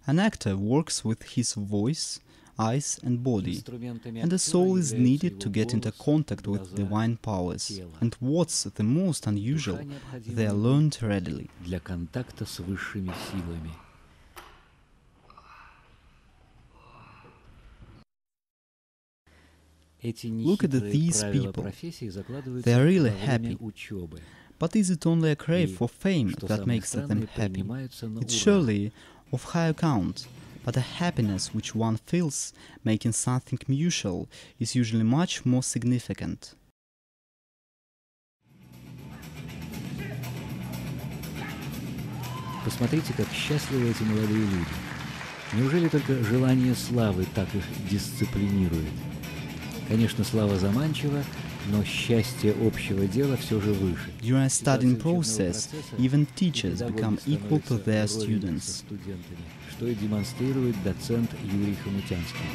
An actor works with his voice, eyes and body, and the soul is needed to get into contact with divine powers. And what's the most unusual, they are learned readily. Для контакта с высшими силами. Look at these people. They are really happy. But is it only a crave for fame that makes them happy? It's surely of high account, but a happiness which one feels making something mutual is usually much more significant. Посмотрите, как счастливы эти молодые люди. Неужели только желание славы так их дисциплинирует? Конечно, слава заманчива, но счастье общего дела все же выше. During a studying process, even teachers become equal to their students. Что и демонстрирует доцент Юрий Хомутянский.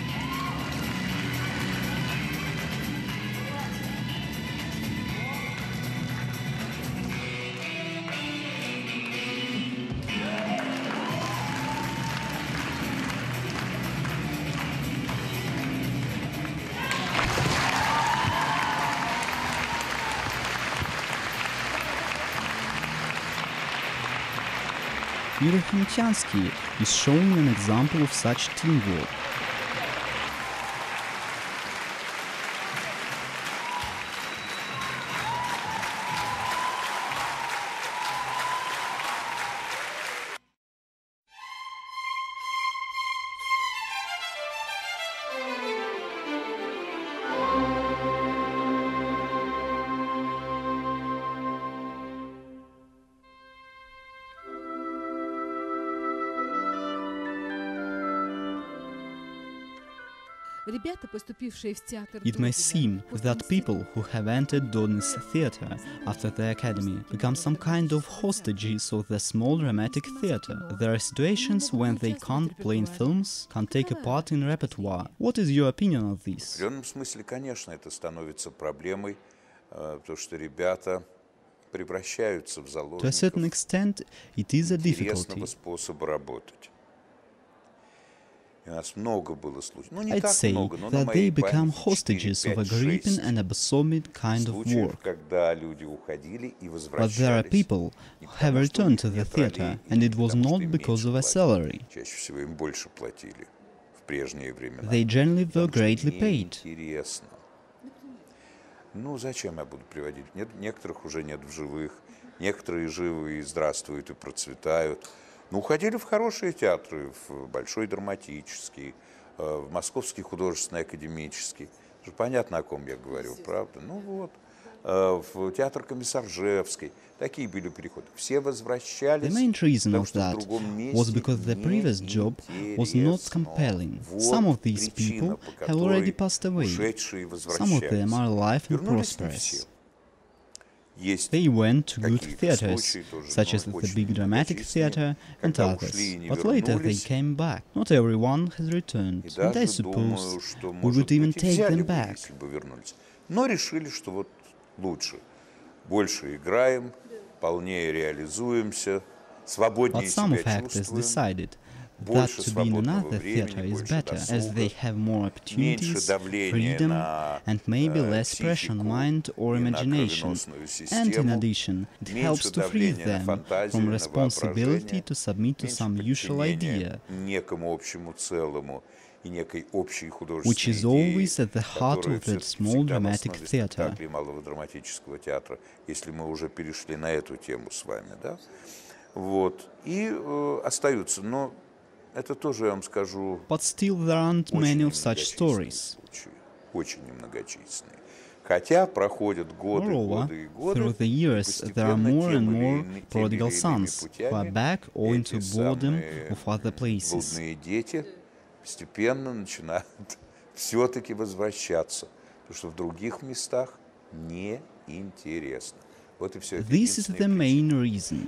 Yuri Khomutyansky is showing an example of such teamwork. It may seem that people who have entered Dodin's theatre after the academy become some kind of hostages of the small dramatic theatre. There are situations when they can't play in films, can't take a part in repertoire. What is your opinion of this? В определенном смысле, конечно, это становится проблемой, потому что ребята превращаются в заложников To a certain extent, it is a difficulty. интересного способа работать. I'd say that they become hostages of a gripping and absorbing kind of work. But there are people who have returned to the theatre, and it was not because of a salary. They generally were greatly paid. Ну, зачем я буду приводить? Некоторых уже нет в живых, некоторые живы и здравствуют, и процветают. Ну, уходили в хорошие театры, в Большой драматический, в Московский художественный академический. Понятно, о ком я говорю, правда? Ну вот, в театр Комиссаржевский. Такие были переходы. Все возвращались. The main reason of that was because the previous job was not compelling. Some of these people have already passed away. Some of them are alive and prosperous. They went to good theatres, such as the Big Dramatic Theatre and others, but later they came back. Not everyone has returned, and I suppose we would even take them back. Но решили, что вот лучше. Больше играем, полнее реализуемся, свободнее себя чувствуем. That to be in another theatre is better, as they have more opportunities, freedom, and maybe less pressure on mind or imagination. And in addition, it helps to free them from responsibility to submit to some usual idea, which is always at the heart of that small dramatic theatre. Если мы уже перешли на эту тему с вами, да? Вот. И остаются, но это тоже, я вам скажу, but still there aren't many of such stories. Очень немногочисленные. Хотя проходят годы, годы и годы. Through the years, there are more and more prodigal sons who are back owing to boredom of other places. Блудные дети постепенно начинают все-таки возвращаться, потому что в других местах неинтересно. Вот и все. This is the main reason.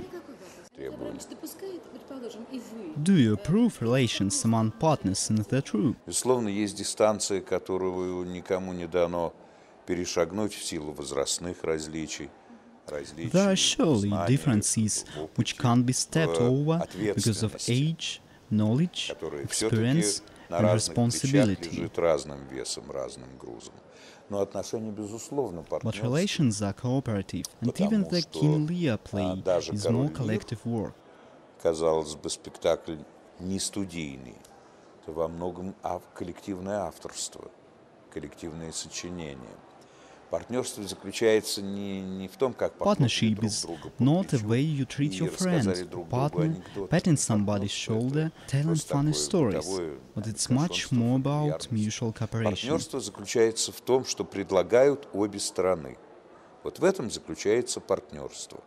Do you approve relations among partners in the troupe? Безусловно, есть дистанция, которую никому не дано перешагнуть в силу возрастных различий. There are surely differences which can't be stepped over because of age, knowledge, который все-таки experience, на and разных плечах responsibility. лежит разным весом, разным грузом. Но отношения, безусловно, But партнерские, relations are cooperative, and even потому the что King Lear play даже is «Король more Лир», collective work. казалось бы, спектакль не студийный, это во многом коллективное авторство, коллективные сочинения. Партнерство заключается не в том, как похлопали Partnership друг is друга по not the плечу way you treat и your рассказали friend, друг другу partner, анекдоты. patting somebody's Партнерство shoulder, — это telling просто funny такое stories, бытовое but it's much кашонство, more about фамильярность. mutual cooperation. Партнерство заключается в том, что предлагают обе стороны. Вот в этом заключается партнерство.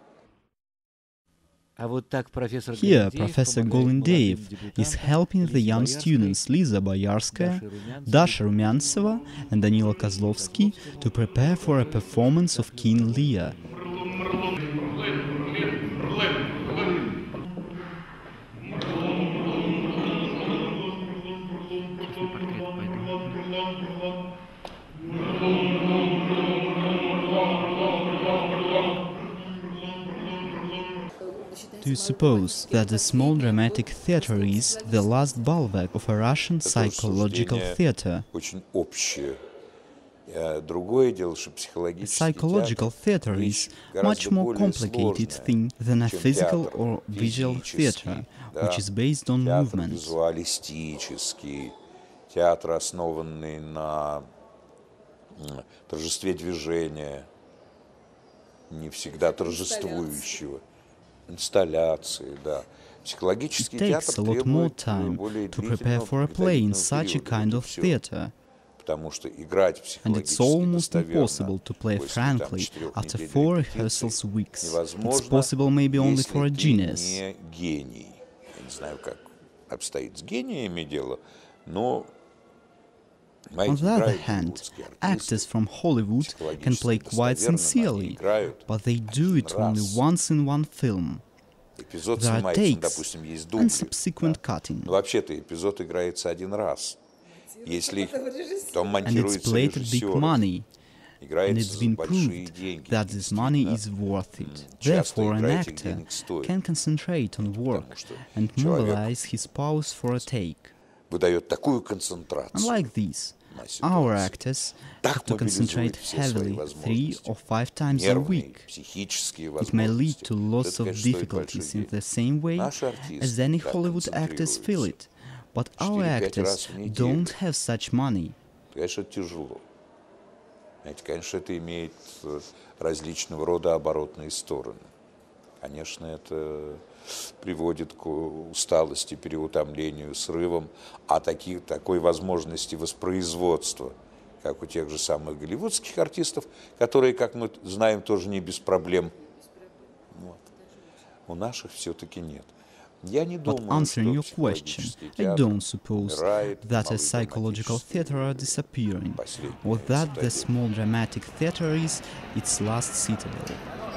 А вот так профессор Here, Голендеев Professor помогает молодым Golindeev is дебютантам helping the Лизе young Боярской, students Liza Boyarskaya, Даше Dasha Rumyantseva, and Danila Kozlovsky to prepare for a performance of King Lear. Do you suppose that the small dramatic theatre is the last bulwark of a Russian psychological theatre? Очень общее. Другое дело, что психологический Psychological theatre is much more complicated thing than a physical or visual theatre, which is based on театр movement. визуалистический, театр, основанный на торжестве движения, не всегда торжествующего, инсталляции, да. Психологический It театр takes a lot more требует time более to prepare for a play in such a kind of theatre, потому что играть and it's психологически almost достоверно impossible to play после там frankly 4 after недель 4 репетиций rehearsals weeks. It's невозможно, possible maybe only for a если ты genius. не гений. Я не знаю, как обстоит с гениями дело, но On the other hand, actors from Hollywood can play quite sincerely, but they do it only once in one film. Эпизод There are снимается, takes допустим, есть and дубли. subsequent cutting, Но вообще-то эпизод играется один раз. Если потом and it's монтируется played at big режиссером, money, and играется it's за been большие proved деньги. that this money Действительно, is worth it. часто Therefore, an игра этих actor денег стоит. can concentrate on work Потому что and человек mobilize his powers for a take. выдает такую концентрацию Unlike this, на our ситуацию. actors Так have to concentrate мобилизует все свои heavily 3 возможности. or 5 times a Нервные, week. психические It may lead возможности. to lots Это, of конечно, стоит difficulties большие in the деньги. same way Наши артисты as any так Hollywood actors feel концентрируются. it. But our 4-5 actors раз в неделю. don't have such money. Конечно, это тяжело. Знаете, конечно, это имеет различного рода оборотные стороны. Конечно, это приводит к усталости, переутомлению, срывам, а такой возможности воспроизводства, как у тех же самых голливудских артистов, которые, как мы знаем, тоже не без проблем. Вот. У наших все-таки нет. Я не But думаю, answering your что question, психологический I театр don't suppose умирает, that a малый psychological драматический theatre are disappearing, последний or that the цитадель. small dramatic theatre is its last citadel.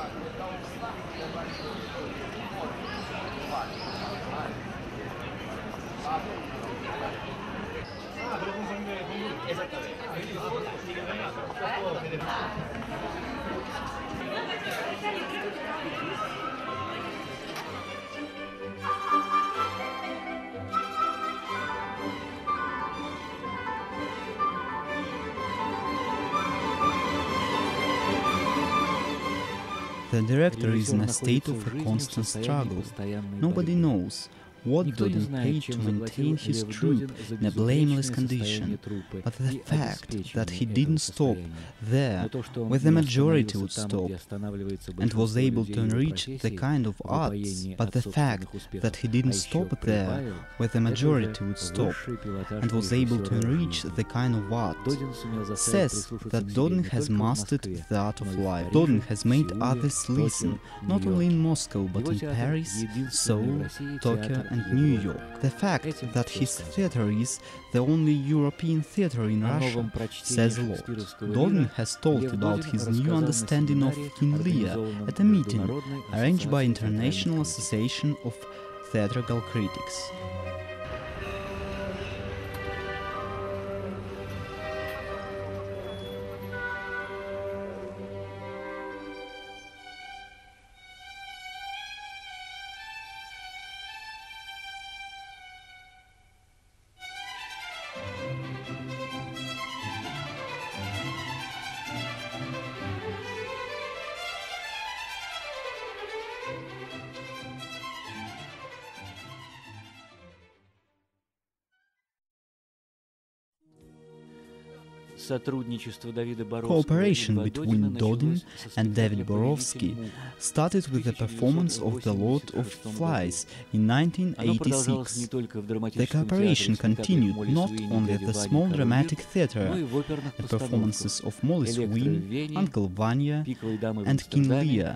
The director is in a state of a constant struggle. Nobody knows what Dodin paid to maintain his troupe in a blameless condition, but the fact that he didn't stop there, where the majority would stop, and was able to enrich the kind of arts, but the fact that he didn't stop there, where the majority would stop, and was able to enrich the kind of art, says that Dodin has mastered the art of life. Dodin has made others listen, not only in Moscow, but in Paris, Seoul, Tokyo, and New York. The fact that his theatre is the only European theatre in Russia says a lot. Dodin has talked about his new understanding of King Lear at a meeting arranged by International Association of Theatrical Critics. Cooperation between Dodin and David Borovsky started with the performance of The Lord of Flies in 1986. The cooperation continued not only at the small dramatic theatre, at performances of Molly Sween, Uncle Vanya and King Lear,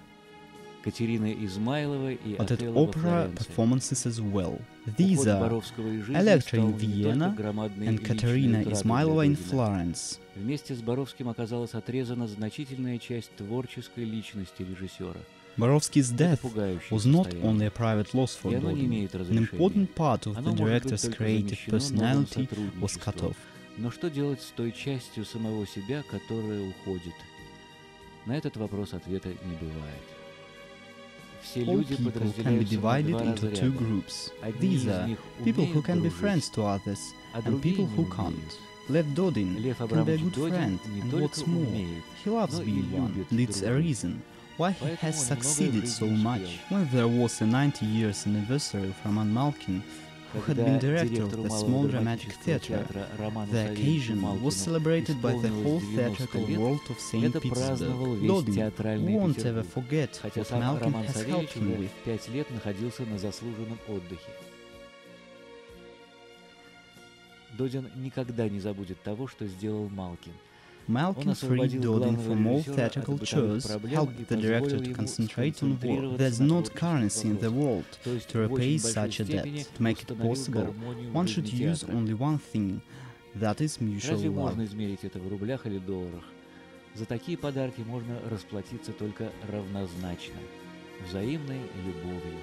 but at opera performances as well. These are Elektra in Vienna and Katerina Измайлова in Florence. Вместе с Боровским оказалась отрезана значительная часть творческой личности режиссера. Borovsky's death was not only a private loss for Dodin. An important part of the director's creative personality was cut off. Но что делать с той частью самого себя, которая уходит? На этот вопрос ответа не бывает. All people can be divided into two groups. These are people who can be friends to others and people who can't. Lev Dodin can be a good friend, and what's more, he loves being one, and it's a reason why he has succeeded so much. When there was a 90 years anniversary of Roman Malkin, who had been director of the small dramatic theatre, the occasion was celebrated by the whole theatrical world of St. Petersburg. Dodin won't ever forget what Malkin has helped him with. 5 лет находился на заслуженном отдыхе. Додин никогда не забудет того, что сделал Малкин. Malkin freed Dodin from all theatrical chores, helped the director to concentrate on work. There's not currency in the world to repay such a debt. To make it possible, one should use only one thing, that is mutual Разве love. можно измерить это в рублях или долларах? За такие подарки можно расплатиться только равнозначно, взаимной любовью.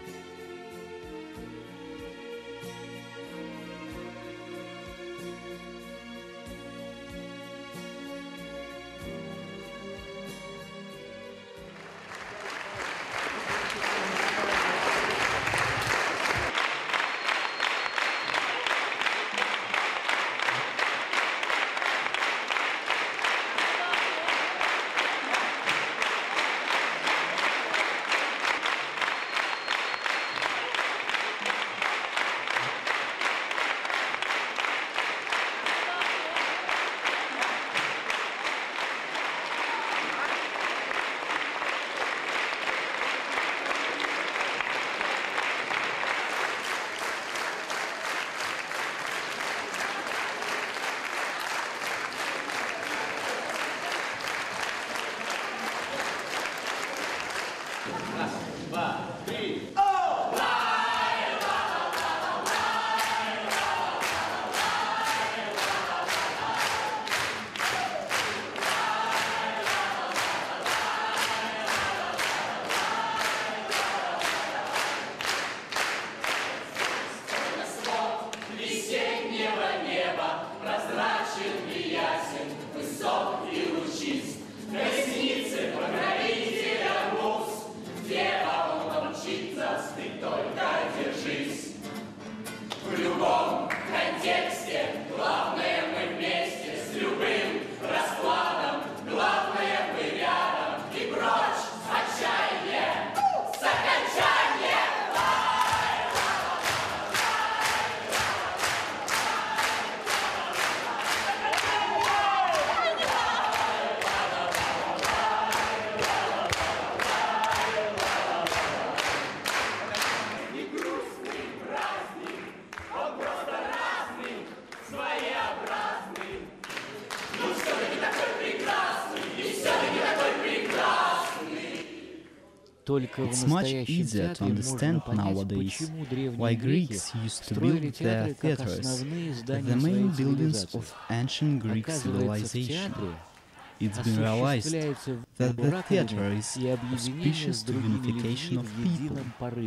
It's much easier to understand nowadays why Greeks used to build their theatres as the main buildings of ancient Greek civilization. It's been realized that the theatre is auspicious to unification of people.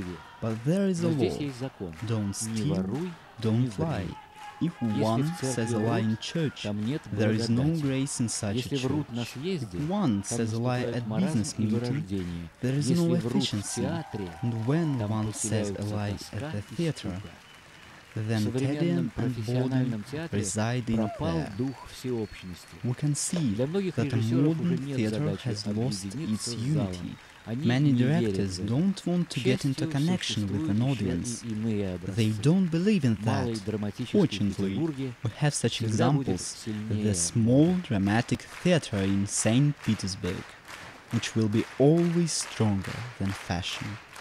But there is a law: don't steal, don't lie. If one says a lie in church, there is no grace in such a church. If one says a lie at business meeting, there is no efficiency. And when one says a lie at the theatre, then Tedium and Bodin reside in there. We can see that the modern theatre has lost its unity, Many directors don't want to get into connection with an audience. They don't believe in that. Fortunately, we have such examples, the small dramatic theater in St. Petersburg, which will be always stronger than fashion.